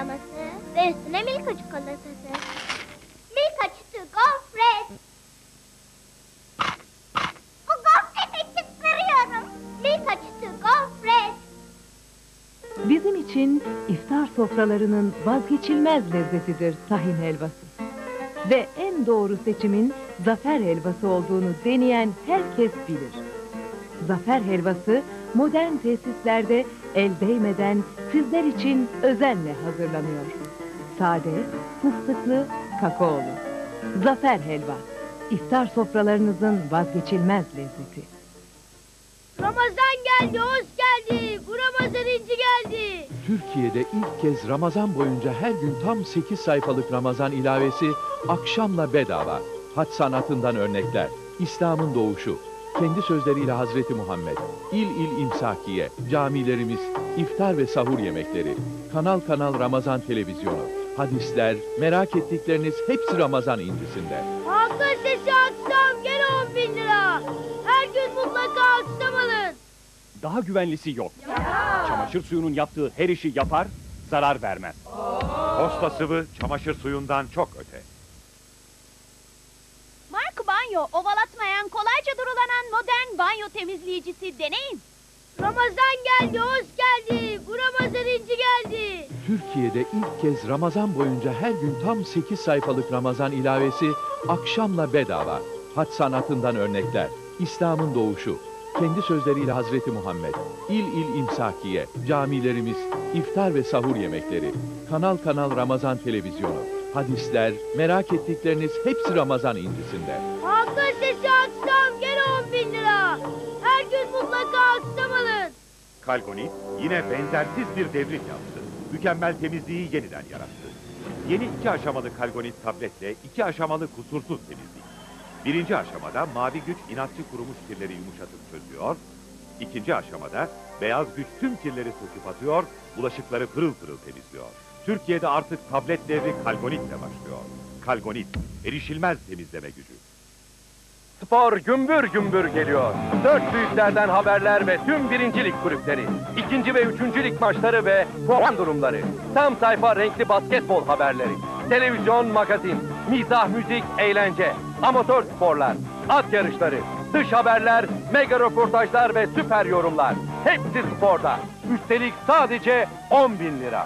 kreması ve üstüne Milka çikolatası. Milka çıtı gofret. Bu gofreti çıkarıyorum. Milka çıtı gofret. Bizim için iftar sofralarının vazgeçilmez lezzetidir tahin helvası. Ve en doğru seçimin zafer helvası olduğunu deneyen herkes bilir. Zafer helvası modern tesislerde el değmeden sizler için özenle hazırlanıyor. Sade, fıstıklı, kakaolu. Zafer helva, iftar sofralarınızın vazgeçilmez lezzeti. Ramazan geldi, hoş geldi. Bu Ramazan inci geldi. Türkiye'de ilk kez Ramazan boyunca her gün tam 8 sayfalık Ramazan ilavesi akşamla bedava. Hac sanatından örnekler, İslam'ın doğuşu, kendi sözleriyle Hazreti Muhammed, il il imsakiye, camilerimiz, iftar ve sahur yemekleri, kanal kanal Ramazan televizyonu, hadisler, merak ettikleriniz hepsi Ramazan incisinde. Halkın sesi aksam gene 10.000 lira. Her gün mutlaka aksam alın. Daha güvenlisi yok. Çamaşır suyunun yaptığı her işi yapar, zarar vermez. Posta sıvı çamaşır suyundan çok öte. Mark Banyo, ovalatmayan, kolayca durulanan modern banyo temizleyicisi, deneyin. Ramazan geldi, hoş geldi. Bu Ramazan inci geldi. Türkiye'de ilk kez Ramazan boyunca her gün tam 8 sayfalık Ramazan ilavesi akşamla bedava. Hac sanatından örnekler, İslam'ın doğuşu, kendi sözleriyle Hazreti Muhammed, il il imsakiye, camilerimiz, iftar ve sahur yemekleri, kanal kanal Ramazan televizyonu, hadisler, merak ettikleriniz hepsi Ramazan incisinde. Halkın sesi aksam gene 10.000 lira. Her gün mutlaka aksam alın. Kalgonit yine benzersiz bir devrim yaptı. Mükemmel temizliği yeniden yarattı. Yeni 2 aşamalı Kalgonit tabletle 2 aşamalı kusursuz temizlik. Birinci aşamada mavi güç inatçı kurumuş kirleri yumuşatıp çözüyor. İkinci aşamada beyaz güç tüm kirleri söküp atıyor, bulaşıkları pırıl pırıl temizliyor. Türkiye'de artık tablet devri Kalgonit'le başlıyor. Kalgonit, erişilmez temizleme gücü. Spor gümbür gümbür geliyor. 4 büyüklerden haberler ve tüm birincilik kulüpleri. 2. ve 3. lig maçları ve puan durumları. Tam sayfa renkli basketbol haberleri. Televizyon, magazin, mizah, müzik, eğlence, amatör sporlar, at yarışları, dış haberler, mega röportajlar ve süper yorumlar. Hepsi sporda. Üstelik sadece 10.000 lira.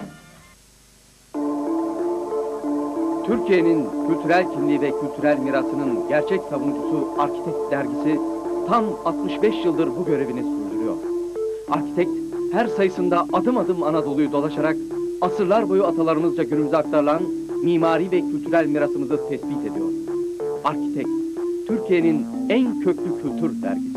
Türkiye'nin kültürel kimliği ve kültürel mirasının gerçek savunucusu Arkitekt dergisi tam 65 yıldır bu görevini sürdürüyor. Arkitekt her sayısında adım adım Anadolu'yu dolaşarak asırlar boyu atalarımızca günümüze aktarılan mimari ve kültürel mirasımızı tespit ediyor. Arkitekt, Türkiye'nin en köklü kültür dergisi.